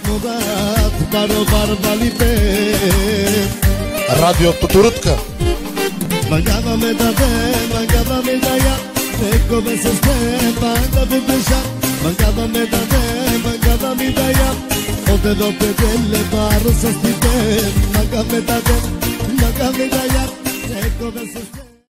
Мурат, баробар балипе. Радио Тутурутка. Мангава ме даде, мангава ме дая, неко ме се степа да ви бежа. Мангава ме даде, мангава ми дая, оде до педеле баро с тите. Мангава ме даде, мангава ме дая, неко ме се степа.